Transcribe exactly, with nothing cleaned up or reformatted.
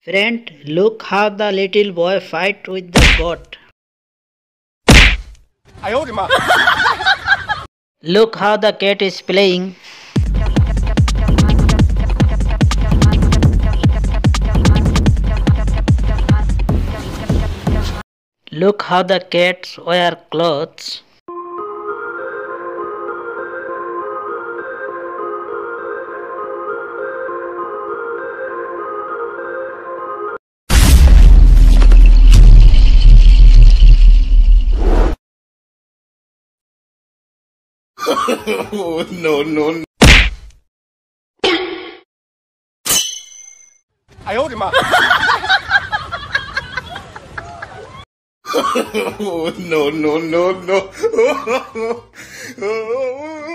Friend, look how the little boy fight with the goat. Look how the cat is playing. Look how the cats wear clothes. Oh, no, no, no. Oh, no, no, no, no.